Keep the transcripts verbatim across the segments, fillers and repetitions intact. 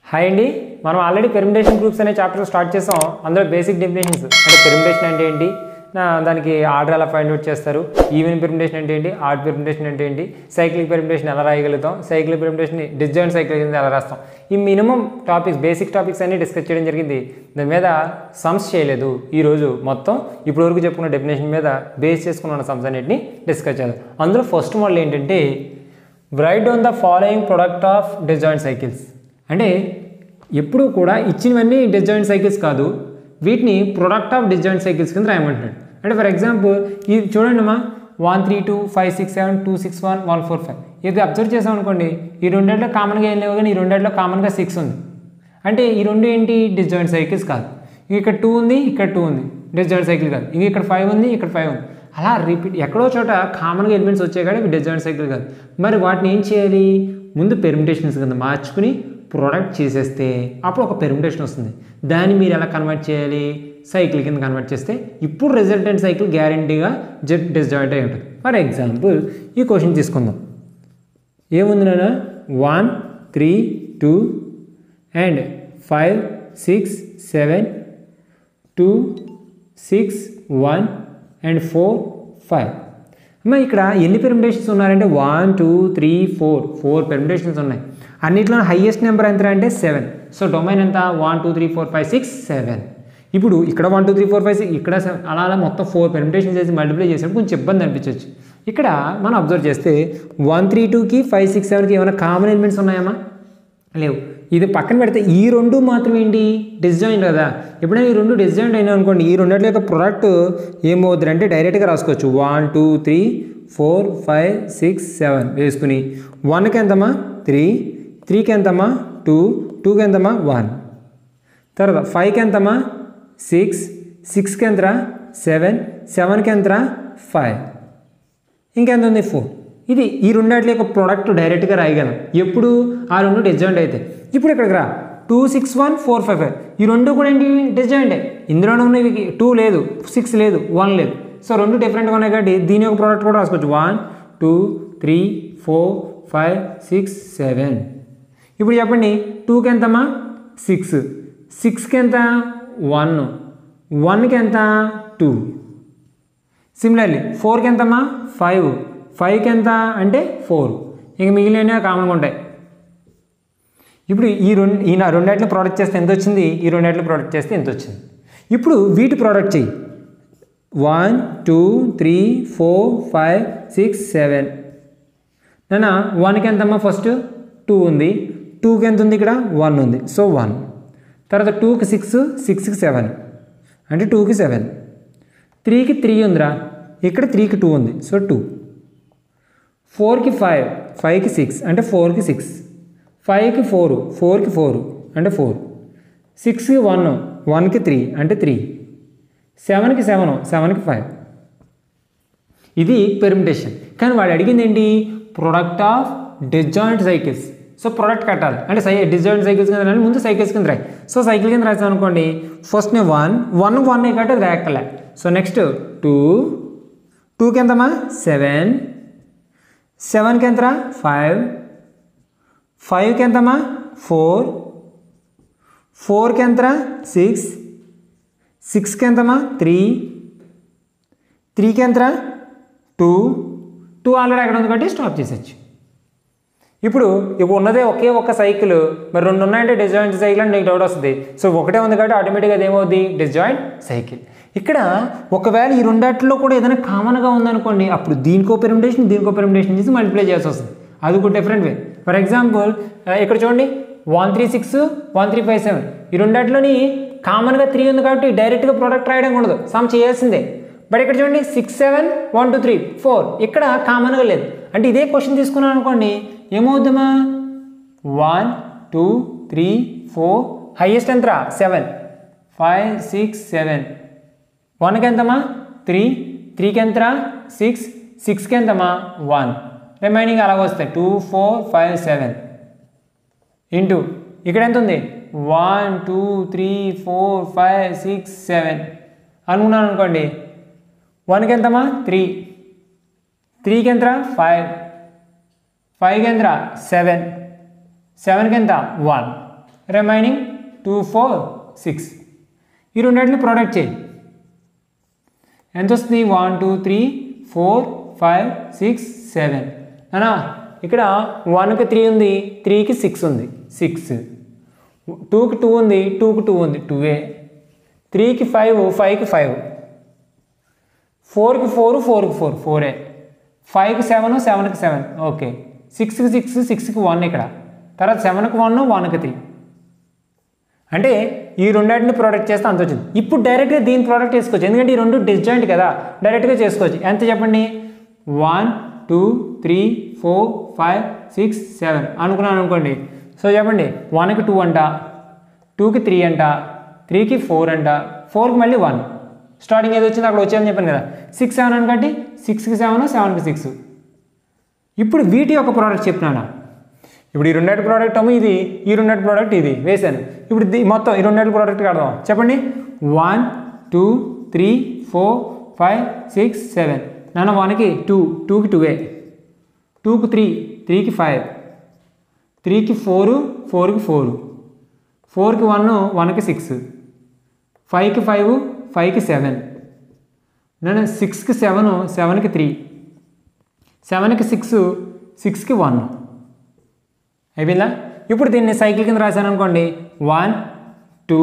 Hi అండి, మనం already permutation groups అనే చాప్టర్ స్టార్ట్ చేసాం. అందులో బేసిక్ డెఫినేషన్స్ అంటే పెర్మిటేషన్ అంటే ఏంటి, దానికి ఆర్డర్ ఎలా ఫైండ్ అవుట్ చేస్తారు, ఈవెన్ పెర్మిటేషన్ అంటే ఏంటి, ఆడ్ పెర్మిటేషన్ అంటే ఏంటి, సైక్లిక్ పెర్మిటేషన్ ఎలా రాయగలుగుతాం, సైక్లిక్ పెర్మిటేషన్ డిస్జాయింట్ సైక్లిక్ ఎలా రాస్తాం, ఈ మినిమం టాపిక్స్ బేసిక్ టాపిక్స్ అన్ని డిస్కస్ చేయడం జరిగింది. దాని మీద సమ్స్ చేయలేదు. ఈరోజు మొత్తం ఇప్పటివరకు చెప్పుకున్న డెఫినేషన్ మీద బేస్ చేసుకున్న సమ్స్ అన్నింటినీ డిస్కస్ చేద్దాం. అందులో ఫస్ట్ మోడల్ ఏంటంటే write down the following product of disjoint cycles. అంటే ఎప్పుడు కూడా ఇచ్చినవన్నీ డిస్జాయింట్ సైకిల్స్ కాదు, వీటిని ప్రొడక్ట్ ఆఫ్ డిస్జాయింట్ సైకిల్స్ కింద రాయమంటున్నాడు. అంటే ఫర్ ఎగ్జాంపుల్ ఇది చూడండి అమ్మా, one three two five six seven two six one one four five ఇది అబ్జర్వ్ చేసాం అనుకోండి. ఈ రెండేట్లో కామన్గా ఏం లేవు, కానీ ఈ రెండేట్లో కామన్గా సిక్స్ ఉంది. అంటే ఈ రెండు ఏంటి డిస్జాయింట్ సైకిల్స్ కాదు. ఇక్కడ టూ ఉంది, ఇక్కడ టూ ఉంది, డిస్జాయింట్ సైకిల్ కాదు. ఇంక ఇక్కడ ఫైవ్ ఉంది, ఇక్కడ ఫైవ్ ఉంది. అలా రిపీట్ ఎక్కడో చోట కామన్గా ఎలిమెంట్స్ వచ్చాయి కానీ ఇవి డిస్జాయింట్ సైకిల్ కాదు. మరి వాటిని ఏం చేయాలి, ముందు పెర్మిటేషన్స్ కింద మార్చుకుని ప్రోడక్ట్ చేసేస్తే అప్పుడు ఒక పెర్మిటేషన్ వస్తుంది. దాన్ని మీరు ఎలా కన్వర్ట్ చేయాలి, సైకిల్ కింద కన్వర్ట్ చేస్తే ఇప్పుడు రిజల్టెంట్ సైకిల్ గ్యారంటీగా జెట్ డిస్జాయింట్ అయి ఉంటుంది. ఫర్ ఎగ్జాంపుల్ ఈ క్వశ్చన్ తీసుకుందాం. ఏముంది నాన్న, one three two and five six seven two six one and four five. అమ్మ ఇక్కడ ఎన్ని పెర్మిటేషన్స్ ఉన్నారంటే one two three four four permutations ఉన్నాయి. అన్నిట్లో హైయెస్ట్ నెంబర్ ఎంత అంటే సెవెన్. సో డొమైన్ ఎంత, one two three four five six seven. ఇప్పుడు ఇక్కడ one two three four five six ఇక్కడ సెవెన్, అలా అలా మొత్తం ఫోర్ పెర్మిటేషన్ చేసి మల్టిప్లై చేసినప్పుడు కొంచెం ఇబ్బంది అనిపించవచ్చు. ఇక్కడ మనం అబ్జర్వ్ చేస్తే వన్ త్రీ టూకి ఫైవ్ సిక్స్ సెవెన్కి ఏమైనా కామన్ ఎలిమెంట్స్ ఉన్నాయమ్మా, లేవు. ఇది పక్కన పెడితే ఈ రెండు మాత్రం ఏంటి డిస్జాయింట్ కదా. ఎప్పుడైనా ఈ రెండు డిస్జాయింట్ అయినా అనుకోండి, ఈ రెండింటి యొక్క ప్రొడక్ట్ ఏమవుతుంది అంటే డైరెక్ట్గా రాసుకోవచ్చు. One two three four five six seven వేసుకుని వన్కి ఎంతమ్మా త్రీ, త్రీకి ఎంతమ్మా టూ, టూకి ఎంతమ్మా వన్, తర్వాత ఫైవ్కి ఎంతమ్మా సిక్స్, సిక్స్కి ఎంతరా సెవెన్, సెవెన్కి ఎంతరా ఫైవ్, ఇంకెంత ఉంది ఫోర్. ఇది ఈ రెండాటి యొక్క ప్రోడక్ట్ డైరెక్ట్గా రాయగలం ఎప్పుడు ఆ రెండు డిస్జాయింట్ అయితే. ఇప్పుడు ఇక్కడికి రా, two six one four five five ఈ రెండు కూడా ఏంటి డిస్జాయింటే. ఇందులోనే ఉన్నవి టూ లేదు, సిక్స్ లేదు, వన్ లేదు. సో రెండు డిఫరెంట్గా ఉన్నాయి కాబట్టి దీని యొక్క ప్రోడక్ట్ కూడా రాసుకోవచ్చు. One two three four five six seven. ఇప్పుడు చెప్పండి, టూకి ఎంతమ్మా సిక్స్, సిక్స్కి ఎంత వన్, వన్కి ఎంత టూ. సిమిలర్లీ ఫోర్కి ఎంతమ్మా ఫైవ్, ఫైవ్కి ఎంత అంటే ఫోర్. ఇంక మిగిలినవి కామన్గా ఉంటాయి. ఇప్పుడు ఈ రెండు ఈ రెండాటిని ప్రోడక్ట్ చేస్తే ఎంత వచ్చింది, ఈ రెండాటిని ప్రోడక్ట్ చేస్తే ఎంత వచ్చింది. ఇప్పుడు వీటి ప్రోడక్ట్ చెయ్యి. One two three four five six seven. నాన్న వన్కి ఎంతమ్మా ఫస్ట్ టూ ఉంది, టూకి ఎంత ఉంది ఇక్కడ వన్ ఉంది, సో వన్. తర్వాత టూకి సిక్స్, సిక్స్కి సెవెన్ అంటే టూకి సెవెన్. త్రీకి త్రీ ఉందిరా, ఇక్కడ త్రీకి టూ ఉంది, సో టూ. ఫోర్కి ఫైవ్, ఫైవ్కి సిక్స్ అంటే ఫోర్కి సిక్స్. ఫైవ్కి ఫోర్, ఫోర్కి ఫోర్ అంటే ఫోర్. సిక్స్కి వన్, వన్కి త్రీ అంటే త్రీ. సెవెన్కి సెవెన్, సెవెన్కి ఫైవ్. ఇది పెర్మిటేషన్. కానీ వాడు అడిగింది ఏంటి, product of disjoint cycles. So product కట్టాలి అంటే సై డిస్జాయింట్ సైకిల్స్ కింద రాయాలి, ముందు సైకిల్స్ కింద రాయి. సో సైకిల్ కింద రాసాను అనుకోండి, ఫస్ట్ నేను వన్ వన్ వన్ కాబట్టి అది రాయక్కలే. సో నెక్స్ట్ టూ, టూకి ఎంతమ్మా సెవెన్, సెవెన్కి ఎంతరా ఫైవ్, ఫైవ్కి ఎంతమ్మా ఫోర్, ఫోర్కి ఎంతరా సిక్స్, సిక్స్కి ఎంతమ్మా త్రీ, త్రీకి ఎంతరా టూ, టూ ఆల్రెడీ అక్కడ ఉంది కాబట్టి స్టాప్ చేసేచ్చు. ఇప్పుడు ఇప్పుడు ఉన్నదే ఒకే ఒక్క సైకిల్, మరి రెండు ఉన్నాయంటే డిస్జాయింట్ సైకిల్ అని నీకు డౌట్ వస్తుంది. సో ఒకటే ఉంది కాబట్టి ఆటోమేటిక్గా అది ఏమవుద్ది డిస్జాయింట్ సైకిల్. ఇక్కడ ఒకవేళ ఈ రెండాటిలో కూడా ఏదైనా కామన్గా ఉందనుకోండి, అప్పుడు దీనికో పెర్మిటేషన్ దీనికో పెర్మిటేషన్ చేసి మల్టిప్లై చేయాల్సి వస్తుంది. అది ఒక డిఫరెంట్ వే. ఫర్ ఎగ్జాంపుల్ ఇక్కడ చూడండి, one three six one three five seven ఈ రెండాటిలోని కామన్గా త్రీ ఉంది కాబట్టి డైరెక్ట్గా ప్రోడక్ట్ రాయడం ఉండదు, సమ్ చేయాల్సిందే. బట్ ఇక్కడ చూడండి six seven one two three four ఇక్కడ కామన్గా లేదు. అంటే ఇదే క్వశ్చన్ తీసుకున్నాను అనుకోండి, ఏమవుద్దామా one two three four highest ఎంతరా సెవెన్, ఫైవ్ సిక్స్ సెవెన్. వన్కి ఎంతమా త్రీ, త్రీకి ఎంతరా సిక్స్, సిక్స్కి ఎంతమా వన్. రిమైనింగ్ అలాగ వస్తాయి two four five seven into ఇక్కడ ఎంత ఉంది one two three four five six seven అనుకున్నాను అనుకోండి. వన్కి ఎంతమా త్రీ, త్రీకి ఎంతరా ఫైవ్, ఫైవ్కి ఎంతరా సెవెన్, సెవెన్కి ఎంత one. Remaining two four six. ఈ రెండింటిని ప్రోడక్ట్ చేయి. ఎంత వస్తుంది? One two three four five six seven అనా. ఇక్కడ వన్కి త్రీ ఉంది, త్రీకి సిక్స్ ఉంది, సిక్స్. టూకి టూ ఉంది, టూకి టూ ఉంది, టూ ఏ. త్రీకి ఫైవ్, ఫైవ్కి ఫైవ్. ఫోర్కి ఫోర్, ఫోర్కి ఫోర్, ఫోర్ ఏ. ఫైవ్కి సెవెన్, సెవెన్కి సెవెన్. ఓకే. సిక్స్కి సిక్స్, సిక్స్కి వన్ ఇక్కడ. తర్వాత సెవెన్కి వన్, వన్కి త్రీ. అంటే ఈ రెండింటిని ప్రోడక్ట్ చేస్తే అంత వచ్చింది. ఇప్పుడు డైరెక్ట్గా దీని ప్రోడక్ట్ చేసుకోవచ్చు, ఎందుకంటే ఈ రెండు డిస్జాయింట్ కదా, డైరెక్ట్గా చేసుకోవచ్చు. ఎంత చెప్పండి? One two three four five six seven అనుకున్నాను అనుకోండి. సో చెప్పండి, వన్కి టూ అంట, టూకి త్రీ అంట, త్రీకి ఫోర్ అంట, ఫోర్కి మళ్ళీ వన్. స్టార్టింగ్ ఏది వచ్చింది అక్కడ వచ్చాయని చెప్పాను కదా. సిక్స్ సెవెన్ అనుకోండి, సిక్స్కి సెవెన్, సెవెన్కి సిక్స్. ఇప్పుడు వీటి యొక్క ప్రోడక్ట్ చెప్తున్నాను. ఇప్పుడు ఈ రెండింటి ప్రోడక్ట్ ఏమో ఇది, ఈ రెండింటి ప్రోడక్ట్ ఇది వేసాను. ఇప్పుడు మొత్తం ఈ రెండింటి ప్రోడక్ట్ కడదాం. చెప్పండి. One two three four five six seven. నాన్న వన్కి టూ, టూకి టూ ఏ. టూకి త్రీ, త్రీకి ఫైవ్. త్రీకి ఫోరు, ఫోర్కి ఫోరు. ఫోర్కి వన్, వన్కి సిక్స్. ఫైవ్కి ఫైవ్, ఫైవ్కి సెవెన్. నేను సిక్స్కి సెవెన్, సెవెన్కి త్రీ. సెవెన్కి సిక్స్, సిక్స్కి వన్. అయిపోయిందా? ఇప్పుడు దీన్ని సైకిల్ కింద రాశాను అనుకోండి. వన్ టూ,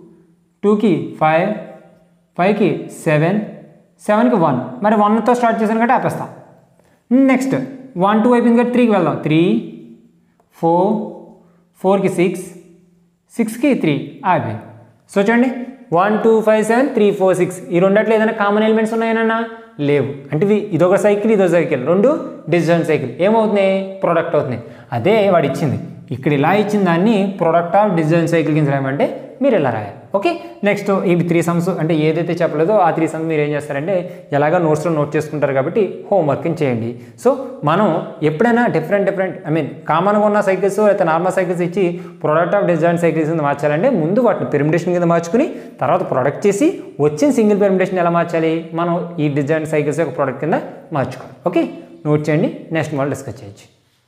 టూకి ఫైవ్, ఫైవ్కి సెవెన్, సెవెన్కి వన్. మరి వన్తో స్టార్ట్ చేశాను కాబట్టి ఆపేస్తాం. నెక్స్ట్ వన్ టూ అయిపోయింది కాబట్టి త్రీకి వెళ్దాం. త్రీ ఫోర్, ఫోర్కి సిక్స్, సిక్స్కి త్రీ అయిపోయింది. సో చూడండి, one two five seven three four six. ఈ రెండట్లో ఏదైనా కామన్ ఎలిమెంట్స్ ఉన్నాయన్నా? లేవు. అంటే ఇది ఇదొక సైకిల్, ఇదొక సైకిల్, రెండు డిస్జాయింట్ సైకిల్. ఏమవుతున్నాయి? ప్రోడక్ట్ అవుతున్నాయి. అదే వాడు ఇచ్చింది. ఇక్కడ ఇలా ఇచ్చిన దాన్ని ప్రోడక్ట్ ఆఫ్ డిస్జాయింట్ సైకిల్ కింద రాయమంటే మీరు ఇలా రాయాలి. ఓకే. నెక్స్ట్ ఇవి త్రీ సమ్స్, అంటే ఏదైతే చెప్పలేదో ఆ త్రీ సమ్స్ మీరు ఏం చేస్తారంటే ఎలాగ నోట్స్లో నోట్ చేసుకుంటారు కాబట్టి హోంవర్కింగ్ చేయండి. సో మనం ఎప్పుడైనా డిఫరెంట్ డిఫరెంట్ ఐ మీన్ కామన్గా ఉన్న సైకిల్స్ లేకపోతే నార్మల్ సైకిల్స్ ఇచ్చి ప్రోడక్ట్ ఆఫ్ డిస్జాయింట్ సైకిల్స్ కింద మార్చాలంటే ముందు వాటిని పెర్మిటేషన్ కింద మార్చుకుని తర్వాత ప్రొడక్ట్ చేసి వచ్చిన సింగిల్ పెర్మిటేషన్ ఎలా మార్చాలి మనం ఈ డిస్జాయింట్ సైకిల్స్ యొక్క ప్రోడక్ట్ కింద మార్చుకోవాలి. ఓకే, నోట్ చేయండి. నెక్స్ట్ మోడల్ డిస్కస్ చేయొచ్చు.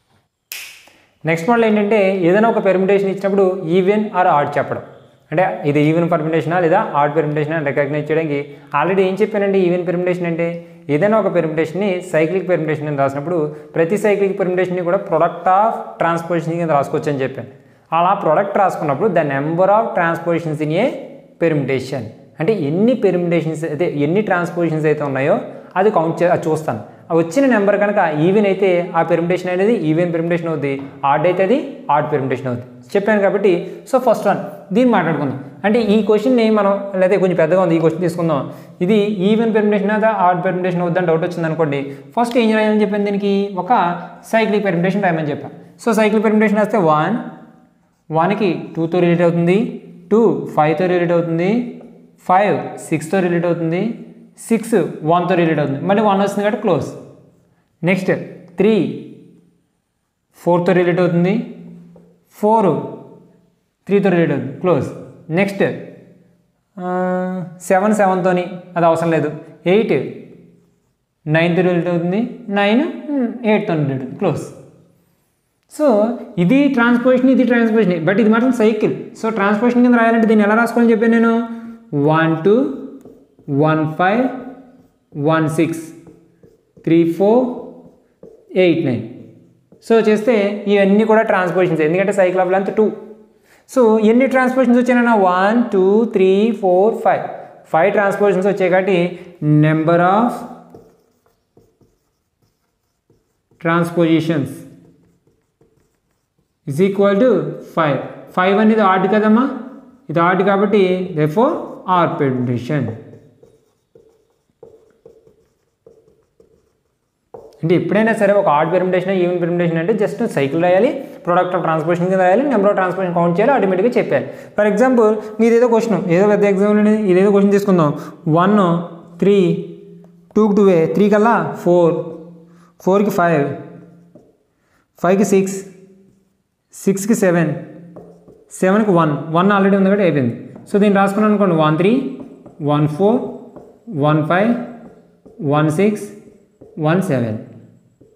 నెక్స్ట్ మోడల్ ఏంటంటే ఏదైనా ఒక పెర్మిటేషన్ ఇచ్చినప్పుడు ఈవెన్ ఆర్ ఆడ్ చెప్పడం. అంటే ఇది ఈవెన్ పెర్మిటేషనా లేదా ఆడ్ పెర్మిటేషనా రికగ్నైజ్ చేయడానికి ఆల్రెడీ ఏం చెప్పానండి. ఈవెన్ పెర్మిటేషన్ అంటే ఏదైనా ఒక పెర్మిటేషన్ని సైక్లిక్ పెర్మిటేషన్ కింద రాసినప్పుడు ప్రతి సైక్లిక్ పెర్మిటేషన్ని కూడా ప్రొడక్ట్ ఆఫ్ ట్రాన్స్పోజిషన్ కింద రాసుకోవచ్చు అని చెప్పాను. అలా ప్రొడక్ట్ రాసుకున్నప్పుడు the number of transpositions in a permutation, అంటే ఎన్ని పెర్మిటేషన్స్ అయితే ఎన్ని ట్రాన్స్పోజిషన్స్ అయితే ఉన్నాయో అది కౌంట్ చే అది చూస్తాను. వచ్చిన నెంబర్ కనుక ఈవెన్ అయితే ఆ పెర్మిటేషన్ అనేది ఈవెన్ పెర్మిటేషన్ అవుద్ది, ఆడ్ అయితే అది ఆడ్ పెర్మిటేషన్ అవుద్ది చెప్పాను కాబట్టి. సో ఫస్ట్ వన్ దీన్ని మాట్లాడుకుందాం. అంటే ఈ క్వశ్చన్ని మనం లేకపోతే కొంచెం పెద్దగా ఉంది, ఈ క్వశ్చన్ తీసుకుందాం. ఇది ఈవెన్ పెర్మిటేషన్ అవుతా ఆడ్ పెర్మిటేషన్ అవుద్దని డౌట్ వచ్చింది అనుకోండి. ఫస్ట్ ఏం చేయాలని చెప్పాను, దీనికి ఒక సైక్లిక్ పెర్మిటేషన్ రాయమని చెప్పాను. సో సైక్లిక్ పెర్మిటేషన్ వస్తే వన్ వన్కి టూతో రిలేట్ అవుతుంది, టూ ఫైవ్తో రిలేట్ అవుతుంది, ఫైవ్ సిక్స్తో రిలేట్ అవుతుంది, సిక్స్ వన్తో రిలేట్ అవుతుంది, మళ్ళీ వన్ వస్తుంది కాబట్టి క్లోజ్. నెక్స్ట్ త్రీ ఫోర్తో రిలేట్ అవుతుంది, ఫోర్ త్రీతో రిలేట్ అవుతుంది, క్లోజ్. నెక్స్ట్ సెవెన్ సెవెన్తోని అది అవసరం లేదు, ఎయిట్ నైన్తో రిలేట్ అవుతుంది, నైన్ ఎయిట్తో రిలేట్ అవుతుంది, క్లోజ్. సో ఇది ట్రాన్స్పోజిషన్, ఇది ట్రాన్స్పోజిషన్, బట్ ఇది మాత్రం సైకిల్. సో ట్రాన్స్పోజిషన్ కింద రాయాలంటే దీన్ని ఎలా రాసుకోవాలని చెప్పాను నేను. One two one five one six three four eight nine. So చేస్తే ఇవన్నీ కూడా ట్రాన్స్పోజిషన్స్, ఎందుకంటే cycle of length two. So ఎన్ని ట్రాన్స్పోజిషన్స్ వచ్చాయన్నా? One two three four five five transpositions వచ్చాయి కాబట్టి number of transpositions is equal to five. Five అనేది odd కదమ్మా, ఇది ఆడ్ కాబట్టి దేర్ఫోర్ ఆర్ పెర్మిటేషన్. అంటే ఎప్పుడైనా సరే ఒక ఆడ్ పెర్మిటేషన్ ఈవెన్ పెర్మిటేషన్ అంటే జస్ట్ సైకిల్ రాయాలి, ప్రొడక్ట్ ఆఫ్ ట్రాన్స్పోజిషన్ కింద రాయాలి, నెంబర్ ఆఫ్ ట్రాన్స్పోజిషన్ కౌంట్ చేయాలి, ఆటోమేటిక్గా చెప్పాలి. ఫర్ ఎగ్జాంపుల్ మీదేదో క్వశ్చన్, ఏదో పెద్ద ఎగ్జాంపుల్ అనేది ఇదేదో క్వశ్చన్ తీసుకుందాం. వన్ త్రీ టూకి టూ ఏ, త్రీ కల్లా ఫోర్, ఫోర్కి ఫైవ్, ఫైవ్కి సిక్స్, సిక్స్కి సెవెన్, సెవెన్కి వన్, వన్ ఆల్రెడీ ఉంది కాబట్టి అయిపోయింది. సో దీన్ని రాసుకున్నాను అనుకోండి. One three one four one five one six one seven,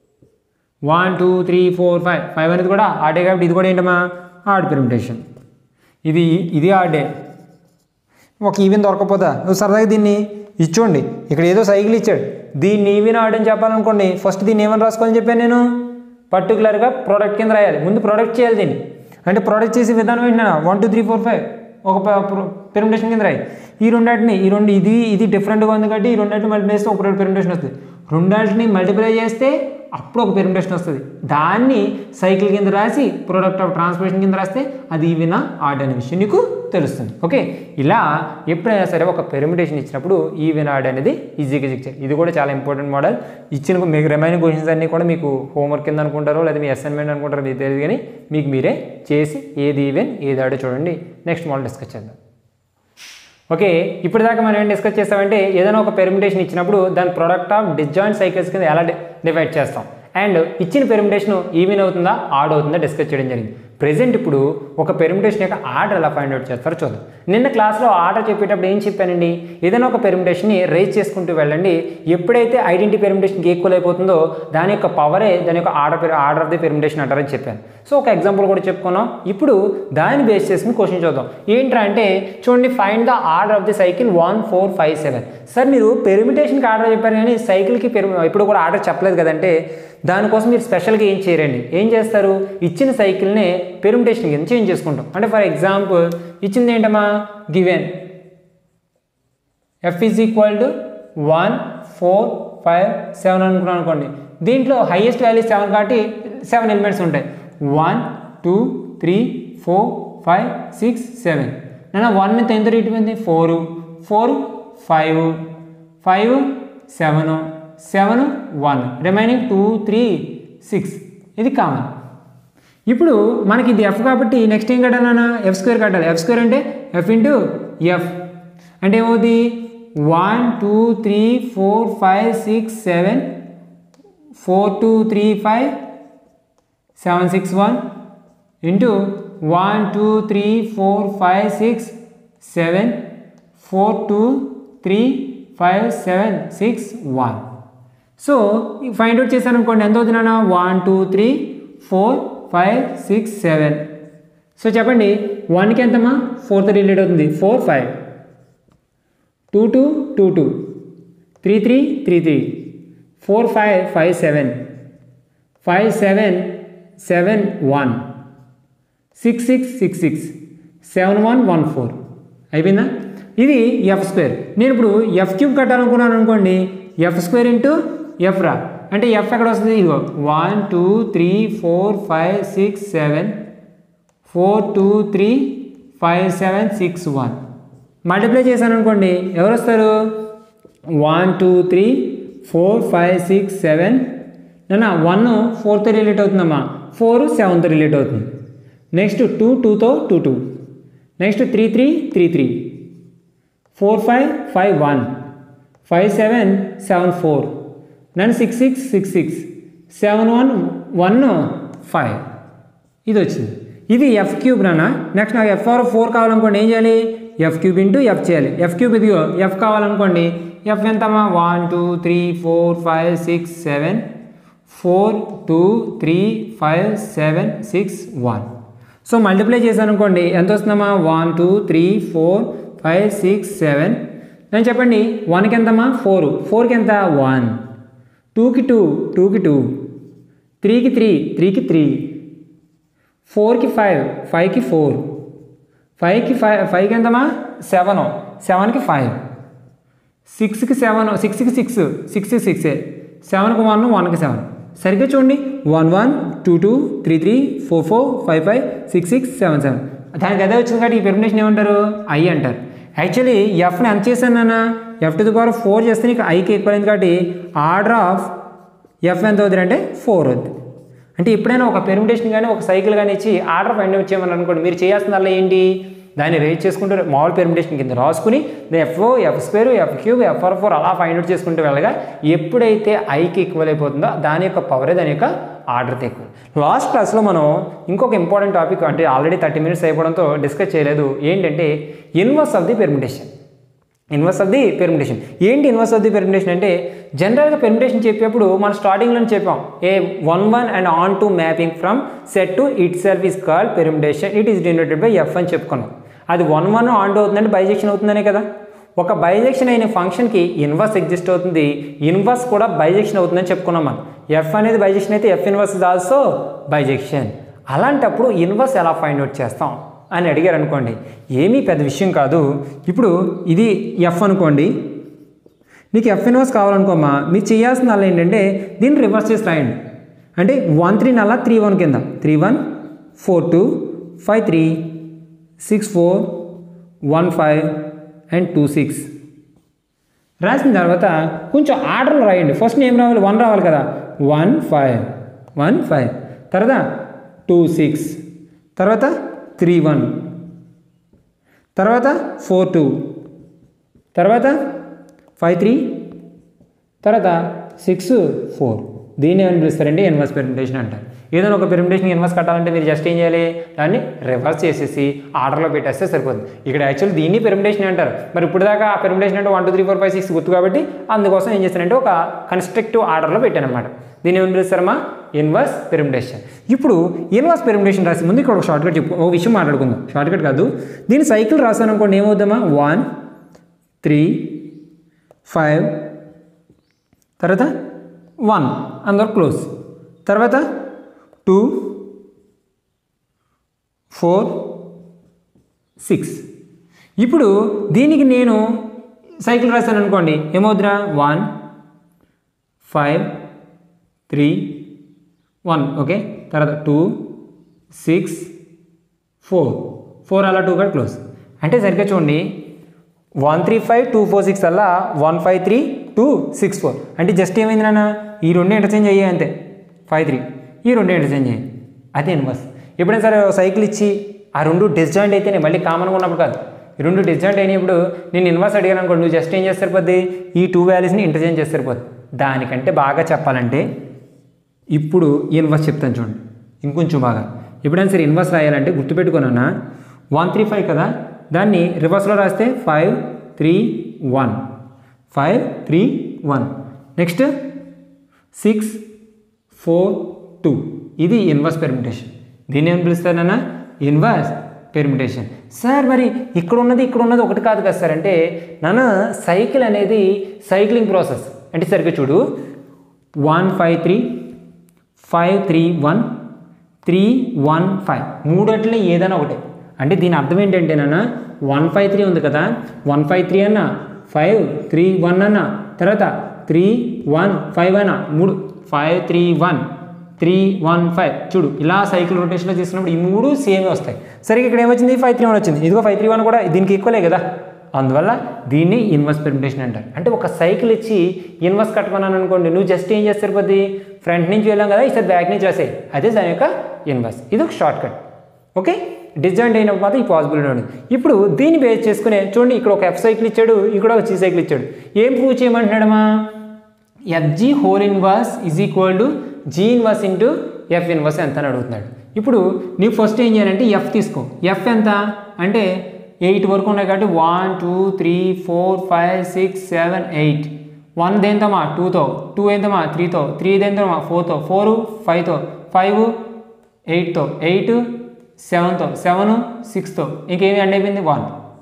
one two three four five, five అనేది కూడా ఆడే కాబట్టి ఇది కూడా ఏంటమ్మా ఆడ్ పెర్మిటేషన్. ఇది ఇది ఆడే ఒక ఈవెన్ దొరకపోతా నువ్వు సరదాగా దీన్ని ఇచ్చోండి ఇక్కడ ఏదో సైకిల్ ఇచ్చాడు దీన్ని ఈవెన్ ఆడని చెప్పాలనుకోండి ఫస్ట్ దీన్ని ఏమని రాసుకోవాలని చెప్పాను నేను పర్టికులర్గా ప్రోడక్ట్ కింద రాయాలి ముందు ప్రోడక్ట్ చేయాలి దీన్ని అంటే ప్రోడక్ట్ చేసే విధానం ఏంటన్నా one two three four five ఒక పెర్మిటేషన్ కింద రాయి ఈ రెండాటిని ఈ రెండు ఇది ఇది డిఫరెంట్గా ఉంది కాబట్టి ఈ రెండాటిని మల్టిప్లై చేస్తే ఒక రెండు పెర్మిటేషన్ వస్తుంది రెండాటిని మల్టిప్లై చేస్తే అప్పుడు ఒక పెర్మిటేషన్ వస్తుంది దాన్ని సైకిల్ కింద రాసి ప్రోడక్ట్ ఆఫ్ ట్రాన్స్ఫర్మేషన్ కింద రాస్తే అది ఈవెన్ ఆడ్ అనే విషయం నీకు తెలుస్తుంది ఓకే ఇలా ఎప్పుడైనా సరే ఒక పెర్మిటేషన్ ఇచ్చినప్పుడు ఈవెన్ ఆడ్ అనేది ఈజీగా చెక్ చేయాలి ఇది కూడా చాలా ఇంపార్టెంట్ మోడల్ ఇచ్చిన మీకు రిమైనింగ్ క్వశ్చన్స్ అన్నీ కూడా మీకు హోంవర్క్ కింద అనుకుంటారో లేదా మీ అసైన్మెంట్ అనుకుంటారో మీకు తెలియదు కానీ మీకు మీరే చేసి ఏది ఈవెన్ ఏది ఆడో చూడండి నెక్స్ట్ మోడల్ డిస్కస్ చేద్దాం ఓకే ఇప్పటిదాకా మనం ఏం డిస్కస్ చేస్తామంటే ఏదైనా ఒక పెర్మిటేషన్ ఇచ్చినప్పుడు దాని ప్రోడక్ట్ ఆఫ్ డిస్జాయింట్ సైకిల్స్ కింద ఎలా డివైడ్ చేస్తాం అండ్ ఇచ్చిన పెర్మిటేషన్ ఈవెన్ అవుతుందా ఆడ్ అవుతుందా డిస్కస్ చేయడం జరిగింది ప్రెజెంట్ ఇప్పుడు ఒక పెర్మిటేషన్ యొక్క ఆర్డర్ ఎలా ఫైండ్ అవుట్ చేస్తారో చూద్దాం నిన్న క్లాస్లో ఆర్డర్ చెప్పేటప్పుడు ఏం చెప్పానండి ఏదైనా ఒక పెర్మిటేషన్ని రైజ్ చేసుకుంటూ వెళ్ళండి ఎప్పుడైతే ఐడెంటిటీ పెర్మిటేషన్కి ఈక్వల్ అయిపోతుందో దాని యొక్క పవరే దాని యొక్క order order of the permutation అంటారని చెప్పాను సో ఒక ఎగ్జాంపుల్ కూడా చెప్పుకున్నాం ఇప్పుడు దాన్ని బేస్ చేసుకుని క్వశ్చన్ చూద్దాం ఏంట్రా అంటే చూడండి find the order of the cycle one four five seven sir మీరు పెర్మిటేషన్కి ఆర్డర్ చెప్పారు కానీ సైకిల్కి పెర్ ఇప్పుడు కూడా ఆర్డర్ చెప్పలేదు కదంటే దానికోసం మీరు స్పెషల్గా ఏం చేయరండి ఏం చేస్తారు ఇచ్చిన సైకిల్ని పెర్మిటేషన్ కింద చేంజ్ చేసుకుంటాం అంటే ఫర్ ఎగ్జాంపుల్ ఇచ్చింది ఏంటమ్మా given F is equal to one four five seven అనుకున్నాం అనుకోండి దీంట్లో హైయెస్ట్ వాల్యూ సెవెన్ కాబట్టి సెవెన్ ఎలిమెంట్స్ ఉంటాయి one two three four five six seven నేను వన్ ఎంత రీట్ four four five five seven seven one remaining two three six ఇది common ఇప్పుడు మనకి ఇది ఎఫ్ కాబట్టి నెక్స్ట్ ఏం కట్టాలన్నా ఎఫ్ స్క్వేర్ కట్టాలి ఎఫ్ స్క్వేర్ అంటే ఎఫ్ ఇంటూ ఎఫ్ అంటే ఏమవుతుంది one two three four five six seven four two three five seven six one into one two three four five six seven four two three five seven six one so find out చేశాను అనుకోండి ఎంత అవుతుంది నాన్న one two three four five six seven so చెప్పండి వన్కి ఎంతమ్మా ఫోర్తో relate అవుతుంది four five two two two two three three three three four five five seven five seven seven one six six six six seven one one four అయిపోయిందా ఇది F square నేను ఇప్పుడు F cube కట్టాలనుకున్నాను అనుకోండి F square into F రా అంటే F ఎక్కడ వస్తుంది ఇదిగో one two three four five six seven four two three five seven six one multiply చేశాను అనుకోండి ఎవరు వస్తారు one two three four five six seven నా వన్ ఫోర్తో రిలేట్ అవుతుందమ్మా ఫోర్ సెవెన్తో రిలేట్ అవుతుంది నెక్స్ట్ టూ టూతో two two next three three three three four five five one five seven seven four నన్ను six six six six seven one one five ఇది వచ్చింది ఇది ఎఫ్ క్యూబ్ నాన్న నెక్స్ట్ నాకు ఎఫ్ ఆర్ ఫోర్ కావాలనుకోండి ఏం చేయాలి ఎఫ్ క్యూబ్ ఇంటూ ఎఫ్ చేయాలి ఎఫ్ క్యూబ్ ఇదిగో ఎఫ్ కావాలనుకోండి ఎఫ్ ఎంతమ్మా one two three four five six seven four two three five seven six one so multiply చేశాను అనుకోండి ఎంత వస్తుందమ్మా one two three four five six seven నేను చెప్పండి వన్కి ఎంతమ్మా ఫోర్ ఫోర్కి ఎంత వన్ టూకి టూ టూకి టూ త్రీకి త్రీ త్రీకి త్రీ ఫోర్కి ఫైవ్ ఫైవ్కి ఫోర్ ఫైవ్కి ఫైవ్ ఫైవ్కి ఎంతమ్మా సెవెన్ సెవెన్కి ఫైవ్ సిక్స్కి సెవెన్ సిక్స్కి సిక్స్ సిక్స్కి సిక్స్ సెవెన్కి వన్ వన్కి సెవెన్ సరిగ్గా చూడండి one one two two three three four four five five six six seven seven దానికి అదే వచ్చింది కాబట్టి ఈ పెర్మిటేషన్ ఏమంటారు ఐ అంటారు యాక్చువల్లీ ఎఫ్ని ఎంత చేశాను నాన్న F to the power four చేస్తే నీకు ఐకి ఈక్వల్ అయింది కాబట్టి ఆర్డర్ ఆఫ్ ఎఫ్ ఎంత అవుతుంది అంటే ఫోర్ అవుతుంది అంటే ఎప్పుడైనా ఒక పెర్మిటేషన్ కానీ ఒక సైకిల్ కానీ ఇచ్చి ఆర్డర్ ఫైండ్ అవుట్ చేయమని అనుకోండి మీరు చేయాల్సిందల్లా ఏంటి దాన్ని రేట్ చేసుకుంటూ మామూలు పెర్మిటేషన్ కింద రాసుకుని F F square F cube F R four అలా ఫైండ్ అవుట్ చేసుకుంటూ వెళ్ళగా ఎప్పుడైతే ఐకి ఈక్వల్ అయిపోతుందో దాని యొక్క పవరే దాని యొక్క ఆర్డర్తో ఎక్కువ లాస్ట్ క్లాస్లో మనం ఇంకొక ఇంపార్టెంట్ టాపిక్ అంటే ఆల్రెడీ థర్టీ మినిట్స్ అయిపోవడంతో డిస్కస్ చేయలేదు ఏంటంటే inverse of the permutation inverse of the permutation. ఏంటి ఇన్వర్స్ ఆఫ్ ది పెర్మిటేషన్ అంటే జనరల్గా పెర్మిటేషన్ చెప్పేప్పుడు మనం స్టార్టింగ్లో చెప్పాం a one one and onto mapping from set to itself is called permutation, it is denoted by F అని చెప్పుకున్నాం. అది వన్ వన్ ఆన్ టు అవుతుందంటే బైజెక్షన్ అవుతుందనే కదా. ఒక బైజెక్షన్ అయిన ఫంక్షన్కి ఇన్వర్స్ ఎగ్జిస్ట్ అవుతుంది, ఇన్వర్స్ కూడా బైజెక్షన్ అవుతుందని చెప్పుకున్నాం మనం. ఎఫ్ అనేది బైజెక్షన్ అయితే F inverse is also bijection. అలాంటప్పుడు ఇన్వర్స్ ఎలా ఫైండ్ అవుట్ చేస్తాం అని అడిగారు అనుకోండి, ఏమీ పెద్ద విషయం కాదు. ఇప్పుడు ఇది ఎఫ్ అనుకోండి, నీకు ఎఫ్ ఇన్వర్స్ కావాలనుకోమా, మీరు చేయాల్సిన అలా ఏంటంటే దీన్ని రివర్స్ చేసి రాయండి. అంటే వన్ త్రీ నల్లా త్రీ వన్ కింద three one four two five three six four one five and two six రాసిన తర్వాత కొంచెం ఆర్డర్లో రాయండి. ఫస్ట్ ఏం రావాలి, వన్ రావాలి కదా, వన్ ఫైవ్ వన్ ఫైవ్ తర్వాత టూ సిక్స్ తర్వాత త్రీ వన్ తర్వాత ఫోర్ టూ తర్వాత ఫైవ్ త్రీ తర్వాత సిక్స్ ఫోర్. దీన్ని ఏమని పిలుస్తారంటే ఇన్వర్స్ పెర్మిటేషన్ అంటారు. ఏదైనా ఒక పెర్మిటేషన్ ఇన్వర్స్ కట్టాలంటే మీరు జస్ట్ ఏం చేయాలి, దాన్ని రివర్స్ చేసేసి ఆర్డర్లో పెట్టేస్తే సరిపోతుంది. ఇక్కడ యాక్చువల్లీ దీన్ని పెర్మిటేషన్ అంటారు. మరి ఇప్పుడు దాకా ఆ పెర్మిటేషన్ అంటే one two three four five six గుర్తు కాబట్టి అందుకోసం ఏం చేస్తానంటే ఒక కన్స్ట్రక్టివ్ ఆర్డర్లో పెట్టాను అనమాట. దీన్ని ఏమని పిలుస్తారమ్మా, ఇన్వర్స్ పెర్మిటేషన్. ఇప్పుడు ఇన్వర్స్ పెర్మిటేషన్ రాసి ముందు ఇక్కడ ఒక షార్ట్కట్ చెప్పు, ఒక విషయం మాట్లాడుకుందాం. షార్ట్కట్ కాదు, దీని సైకిల్ రాసాను అనుకోండి, ఏమవుద్దామా, వన్ త్రీ ఫైవ్ తర్వాత వన్ అందరు క్లోజ్, తర్వాత టూ ఫోర్ సిక్స్. ఇప్పుడు దీనికి నేను సైకిల్ రాశాను అనుకోండి, ఏమవుద్దిరా, one five three one okay, తర్వాత టూ సిక్స్ ఫోర్ ఫోర్ అలా టూ కూడా క్లోజ్. అంటే సరిగ్గా చూడండి, one three five two four six అలా one five three two six four అంటే జస్ట్ ఏమైంది నాన్న, ఈ రెండు ఇంటర్చేంజ్ అయ్యాయి అంతే, ఫైవ్ త్రీ ఈ రెండు ఇంటర్చేంజ్ అయ్యాయి, అదే ఇన్వర్స్. ఎప్పుడైనా సరే సైకిల్ ఇచ్చి ఆ రెండు డిస్జాయింట్ అయితేనే మళ్ళీ కామన్గా ఉన్నప్పుడు కాదు, ఈ రెండు డిస్జాయింట్ అయినప్పుడు నేను ఇన్వర్స్ అడిగాను అనుకోండి, నువ్వు జస్ట్ ఏం చేస్తారు పోద్ది, ఈ టూ వాల్యూస్ని ఇంటర్చేంజ్ చేస్తారు పోద్ది. దానికంటే బాగా చెప్పాలంటే ఇప్పుడు ఇన్వర్స్ చెప్తాను చూడండి, ఇంకొంచెం బాగా. ఎప్పుడైనా సరే ఇన్వర్స్ రాయాలంటే గుర్తుపెట్టుకున్నా, వన్ త్రీ ఫైవ్ కదా, దాన్ని రివర్స్లో రాస్తే five three one five three one next six four two. ఇది ఇన్వర్స్ పెర్మిటేషన్. దీన్ని ఏమని పిలుస్తారన్నా, ఇన్వర్స్ పెర్మిటేషన్. సార్ మరి ఇక్కడ ఉన్నది ఇక్కడ ఉన్నది ఒకటి కాదు కదా సార్ అంటే, నాన్న సైకిల్ అనేది సైక్లింగ్ ప్రాసెస్. అంటే సరిగ్గా చూడు, one five three five three one three one five మూడట్లో ఏదైనా ఒకటే. అంటే దీని అర్థం ఏంటంటే నాన్న, వన్ ఫైవ్ త్రీ ఉంది కదా, వన్ ఫైవ్ త్రీ అన్న ఫైవ్ త్రీ వన్ అన్న తర్వాత త్రీ వన్ ఫైవ్ అన్న మూడు five three one three one five చూడు, ఇలా సైకిల్ రొటేషన్లో చేసినప్పుడు ఈ మూడు సేమే వస్తాయి. సరిగ్గా ఇక్కడ ఏమొచ్చింది, ఫైవ్ త్రీ వన్ వచ్చింది, ఇదిగో ఫైవ్ త్రీ వన్ కూడా దీనికి ఈక్వలే కదా, అందువల్ల దీన్ని ఇన్వర్స్ పెర్మిటేషన్ అంటారు. అంటే ఒక సైకిల్ ఇచ్చి ఇన్వర్స్ కట్టమన్నాను అనుకోండి, నువ్వు జస్ట్ ఏం చేస్తారు పోద్ది, ఫ్రంట్ నుంచి వెళ్ళాం కదా, ఈసారి బ్యాక్ నుంచి రాసేయి, అదే దాని యొక్క ఇన్వర్స్. ఇది ఒక షార్ట్ కట్. ఓకే, డిస్జాయింట్ అయినప్పుడు మాత్రం ఈ పాసిబిలిటీ ఉంది. ఇప్పుడు దీన్ని బేస్ చేసుకునే చూడండి, ఇక్కడ ఒక ఎఫ్ సైకిల్ ఇచ్చాడు, ఇక్కడ ఒక జీ సైకిల్ ఇచ్చాడు. ఏం ప్రూవ్ చేయమంటున్నాడమ్మా, FG whole inverse is equal to G inverse into F inverse ఎంత అని అడుగుతున్నాడు. ఇప్పుడు నీకు ఫస్ట్ ఏం చేయాలంటే ఎఫ్ తీసుకో. ఎఫ్ ఎంత అంటే ఎయిట్ వరకు ఉన్నాయి కాబట్టి one two three four five six seven eight. One దేంతోమా టూతో, టూ ఏంతమా త్రీతో, త్రీ దేంతోమా ఫోర్తో, ఫోర్ ఫైవ్తో, ఫైవ్ ఎయిట్తో, ఎయిట్ సెవెన్తో, సెవెన్ సిక్స్తో, ఇంకేమి ఎండ్ అయిపోయింది వన్.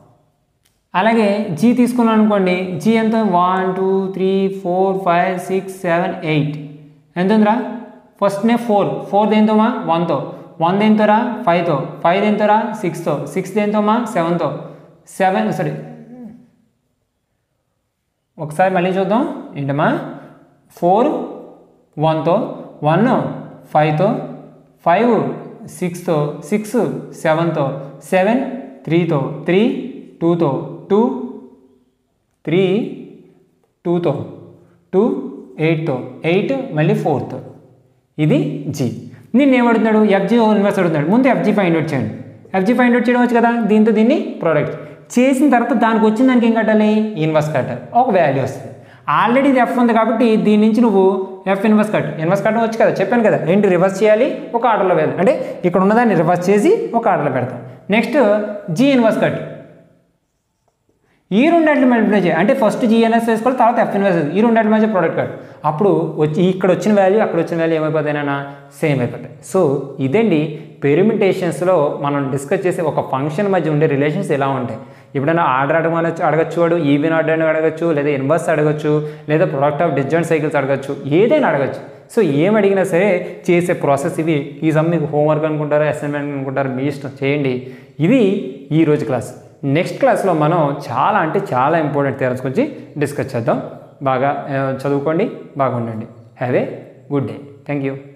అలాగే జీ తీసుకున్నాను అనుకోండి, జీ ఎంత one two three four five six seven eight ఎంత ఉందిరా, ఫస్ట్నే ఫోర్, ఫోర్ దేంతోమా వన్తో, వన్ దేంతోరా ఫైవ్తో, ఫైవ్ దేంతోరా సిక్స్తో, సిక్స్ దేంతోమా సెవెన్తో, సెవెన్ సారీ ఒకసారి మళ్ళీ చూద్దాం ఏంటమ్మా, ఫోర్ వన్తో, వన్ ఫైవ్తో, ఫైవ్ సిక్స్తో, సిక్స్ సెవెన్తో, సెవెన్ త్రీతో, త్రీ టూతో, టూ త్రీ టూతో, టూ ఎయిట్తో, ఎయిట్ మళ్ళీ ఫోర్తో. ఇది జీ. నిన్ను ఏమడుతున్నాడు, ఎఫ్జీ హోల్ ఇన్వర్స్ అడుగుతున్నాడు. ముందు ఎఫ్జీ ఫైండ్ అవుట్ చేయండి. ఎఫ్జీ ఫైండ్ అవుట్ చేయడం వచ్చు కదా, దీంతో దీన్ని ప్రోడక్ట్ చేసిన తర్వాత దానికి వచ్చిన దానికి ఏం కట్టాలి, ఇన్వర్స్ కట్టాలి, ఒక వాల్యూ వస్తుంది. ఆల్రెడీ ఇది ఎఫ్ ఉంది కాబట్టి దీని నుంచి నువ్వు ఎఫ్ ఇన్వర్స్ కట్, ఇన్వర్స్ కట్టడం వచ్చు కదా, చెప్పాను కదా, ఏంటి రివర్స్ చేయాలి, ఒక ఆర్డర్లో వెళ్ళాలి, అంటే ఇక్కడ ఉన్నదాన్ని రివర్స్ చేసి ఒక ఆర్డర్లో పెడతాం. నెక్స్ట్ జీ ఇన్వర్స్ కట్, ఈ రెండింటిని మల్టిప్లై చేయాలి అంటే ఫస్ట్ జిఎన్ఎస్ వేసుకోవాలి, తర్వాత ఎఫ్ఎన్ఎస్ ఈ రెండింటి మధ్య ప్రోడక్ట్ కార్డ్. అప్పుడు వచ్చి ఇక్కడ వచ్చిన వాల్యూ అక్కడ వచ్చిన వాల్యూ ఏమైపోతాయినా సేమ్ అయిపోతాయి. సో ఇదండి పెర్మిటేషన్స్లో మనం డిస్కస్ చేసే ఒక ఫంక్షన్ మధ్య ఉండే రిలేషన్స్ ఎలా ఉంటాయి. ఎప్పుడైనా ఆర్డర్ అడగమని అడగచ్చు, వాడు ఈవెన్ ఆర్డర్ అని అడగచ్చు, లేదా ఇన్వర్స్ అడగచ్చు, లేదా ప్రొడక్ట్ ఆఫ్ డిస్జాయింట్ సైకిల్స్ అడగచ్చు, ఏదైనా అడగచ్చు. సో ఏం అడిగినా సరే చేసే ప్రాసెస్ ఇవి. ఈ సమ్ మీకు హోంవర్క్ అనుకుంటారా, అసైన్మెంట్ అనుకుంటారా, మీ ఇష్టం, చేయండి. ఇది ఈరోజు క్లాస్. నెక్స్ట్ క్లాస్లో మనం చాలా అంటే చాలా ఇంపార్టెంట్ థియరమ్స్ గురించి డిస్కస్ చేద్దాం. బాగా చదువుకోండి, బాగా ఉండండి. Have a good day. Thank you.